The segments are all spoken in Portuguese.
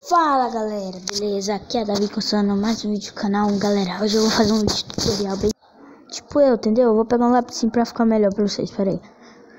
Fala galera, beleza? Aqui é Davi começando mais um vídeo do canal. Galera, hoje eu vou fazer um vídeo tutorial bem tipo entendeu? Eu vou pegar um lápis pra ficar melhor pra vocês, pera aí.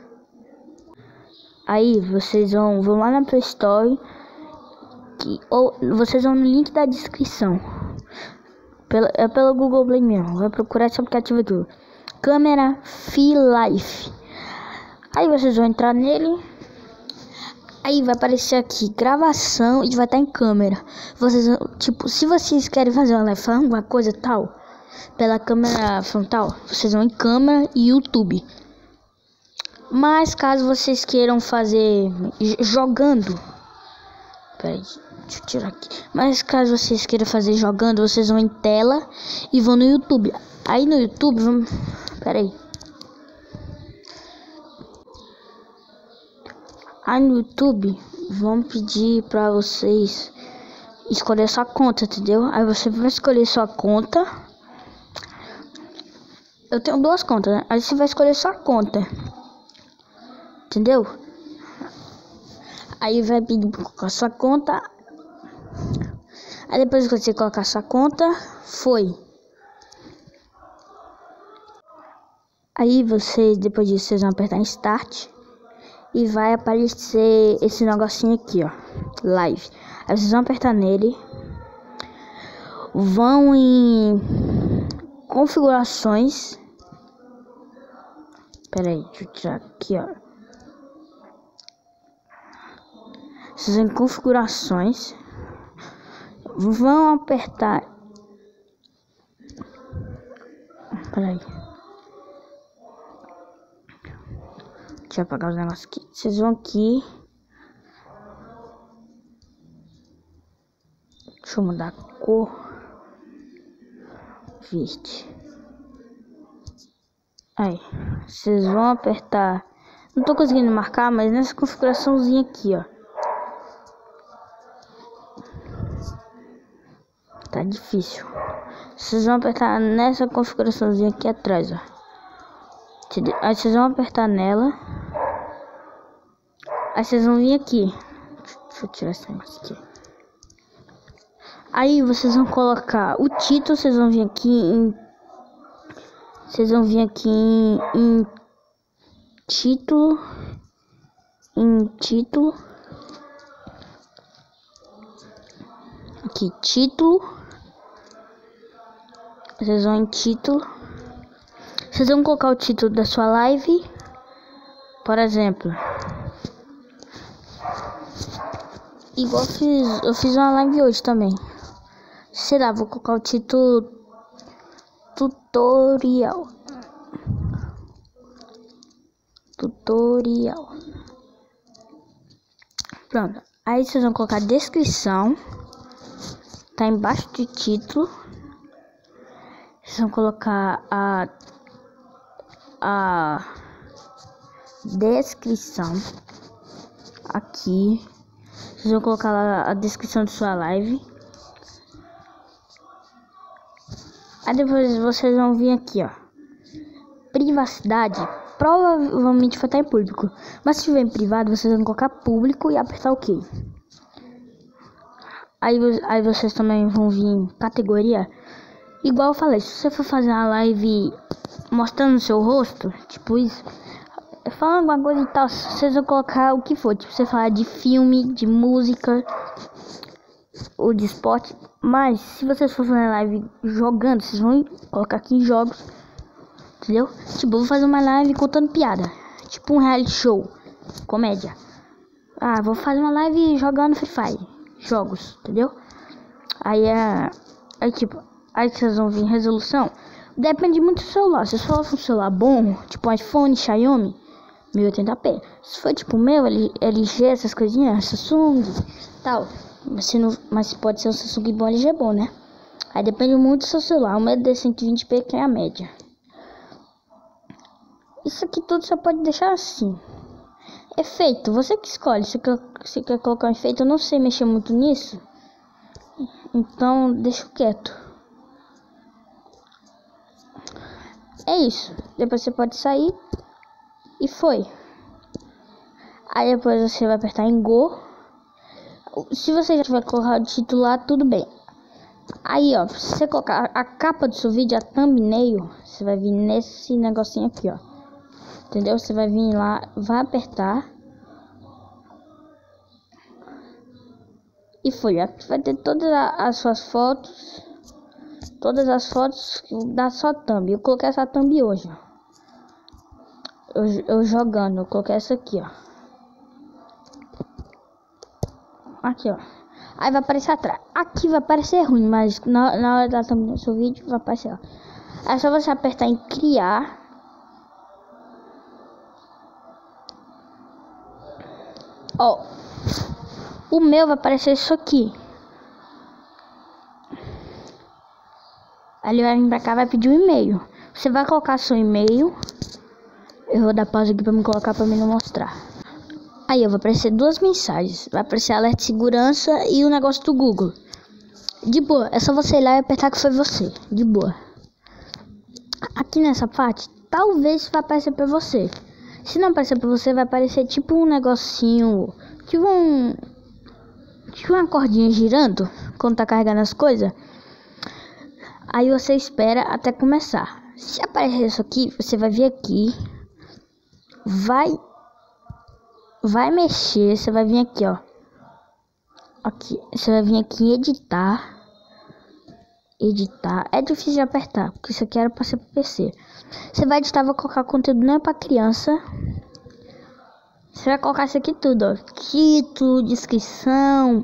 Aí vocês vão lá na Play Store ou vocês vão no link da descrição. É pelo Google Play mesmo, vai procurar esse aplicativo aqui, Câmera Fi-Life. Aí vocês vão entrar nele. Aí vai aparecer aqui, gravação, e vai estar em câmera. Vocês, tipo, se vocês querem fazer uma live falando alguma coisa tal, pela câmera frontal, vocês vão em câmera e YouTube. Mas caso vocês queiram fazer jogando, peraí, deixa eu tirar aqui. Mas caso vocês queiram fazer jogando, vocês vão em tela e vão no YouTube. Aí no YouTube, vamos, peraí. Aí no YouTube, vão pedir pra vocês escolher sua conta, entendeu? Aí você vai escolher sua conta. Eu tenho duas contas, né? Aí você vai escolher sua conta, entendeu? Aí vai pedir pra colocar sua conta. Aí depois que você colocar sua conta, foi. Aí vocês, depois disso, vocês vão apertar em Start. E vai aparecer esse negocinho aqui, ó, live. Aí vocês vão apertar nele. Vão em configurações. Pera aí, deixa eu tirar aqui, ó. Vocês vão em configurações. Vão apertar. Pera aí. Deixa eu apagar os negócios aqui. Vocês vão aqui. Deixa eu mudar a cor. Verde. Aí. Vocês vão apertar. Não tô conseguindo marcar, mas nessa configuraçãozinha aqui, ó. Tá difícil. Vocês vão apertar nessa configuraçãozinha aqui atrás, ó. Aí vocês vão apertar nela. Aí vocês vão vir aqui. Deixa eu tirar esse negócio aqui. Aí vocês vão colocar o título. Vocês vão vir aqui em. Vocês vão vir aqui em título. Em título. Aqui, título. Vocês vão em título. Vocês vão colocar o título da sua live. Por exemplo. Igual eu fiz uma live hoje também. Sei lá, vou colocar o título tutorial. Pronto. Aí vocês vão colocar a descrição. Tá embaixo do título. Vocês vão colocar a descrição aqui. Vocês vão colocar lá a descrição de sua live. Aí depois vocês vão vir aqui, ó. Privacidade. Provavelmente vai estar em público. Mas se estiver em privado, vocês vão colocar público e apertar OK. Aí vocês também vão vir em categoria. Igual eu falei, se você for fazer uma live mostrando o seu rosto, tipo isso, falando alguma coisa e tal, vocês vão colocar o que for. Tipo, você falar de filme, de música ou de esporte. Mas se vocês for fazer live jogando, vocês vão colocar aqui em jogos, entendeu? Tipo, eu vou fazer uma live contando piada, tipo um reality show, comédia. Ah, vou fazer uma live jogando Free Fire, jogos, entendeu? Aí tipo, aí vocês vão vir em resolução. Depende muito do celular. Se for um celular bom, tipo iPhone, Xiaomi, 1080p. Se for tipo meu, LG, essas coisinhas, Samsung, tal. Mas pode ser um Samsung bom, LG bom, né? Aí depende muito do seu celular. O meu é de 120p, que é a média. Isso aqui tudo você pode deixar assim. Efeito, você que escolhe. Se você quer colocar um efeito, eu não sei mexer muito nisso. Então, deixa quieto. É isso. Depois você pode sair. E foi. Aí depois você vai apertar em Go. Se você já tiver colocado o título lá, tudo bem. Aí, ó, se você colocar a capa do seu vídeo, a thumbnail, você vai vir nesse negocinho aqui, ó. Entendeu? Você vai vir lá, vai apertar. E foi. Aqui vai ter todas as suas fotos. Todas as fotos da sua thumb. Eu coloquei essa thumb hoje, ó. Eu jogando, eu coloquei essa aqui, ó. Aqui, ó. Aí vai aparecer atrás. Aqui vai aparecer ruim, mas na hora da thumb do seu vídeo vai aparecer, ó. É só você apertar em criar. Ó. O meu vai aparecer isso aqui. Aí ele vai vir pra cá, vai pedir um e-mail. Você vai colocar seu e-mail. Eu vou dar pausa aqui pra me colocar pra mim não mostrar. Aí vai aparecer duas mensagens. Vai aparecer alerta de segurança e o negócio do Google. De boa, é só você ir lá e apertar que foi você. De boa. Aqui nessa parte, talvez vai aparecer pra você. Se não aparecer pra você, vai aparecer tipo um negocinho. Tipo uma cordinha girando quando tá carregando as coisas. Aí você espera até começar. Se aparecer isso aqui, você vai vir aqui. Vai mexer, você vai vir aqui, ó. Aqui, você vai vir aqui em editar. Editar. É difícil de apertar, porque isso aqui era pra ser pro PC. Você vai editar, vai colocar conteúdo não é pra criança. Você vai colocar isso aqui tudo, ó. Título, descrição,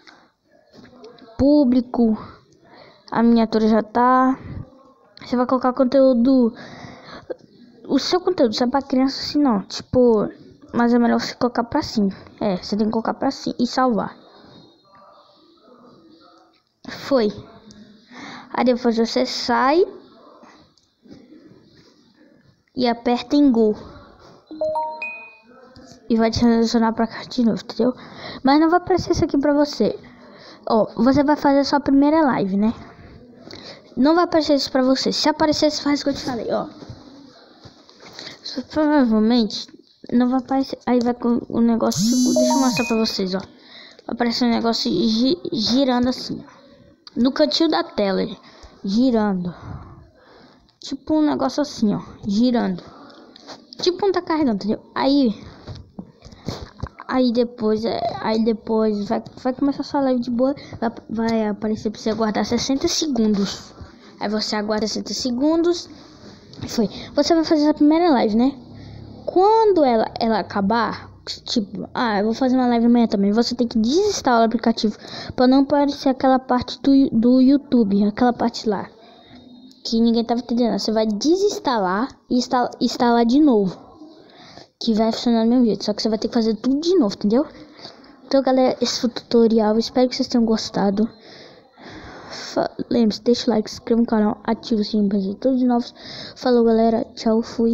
público. A miniatura já tá. Você vai colocar conteúdo. O seu conteúdo, se é pra criança, assim não. Tipo, mas é melhor você colocar pra cima. É, você tem que colocar pra cima e salvar. Foi. Aí depois você sai e aperta em Go. E vai te selecionar pra cá de novo, entendeu? Mas não vai aparecer isso aqui pra você. Ó, você vai fazer a sua primeira live, né? Não vai aparecer isso pra você. Se aparecer, você faz o que eu te falei, ó. Provavelmente não vai aparecer. Aí vai com o negócio. Deixa eu mostrar pra vocês, ó. Vai aparecer um negócio girando assim, ó. No cantinho da tela, girando. Tipo um negócio assim, ó. Girando. Tipo um tá carregando, entendeu? Aí depois vai começar a sua live de boa. Vai aparecer pra você aguardar 60 segundos. Aí você aguarda 60 segundos. Foi. Você vai fazer a primeira live, né? Quando ela acabar, tipo, eu vou fazer uma live amanhã também. Você tem que desinstalar o aplicativo pra não aparecer aquela parte do YouTube, aquela parte lá que ninguém tava entendendo. Você vai desinstalar e instalar de novo, que vai funcionar do mesmo jeito. Só que você vai ter que fazer tudo de novo, entendeu? Então, galera, esse foi o tutorial. Espero que vocês tenham gostado. Lembre-se, deixa o like, se inscreva no canal, ativa o sininho para ver todos os novos. Falou, galera. Tchau, fui.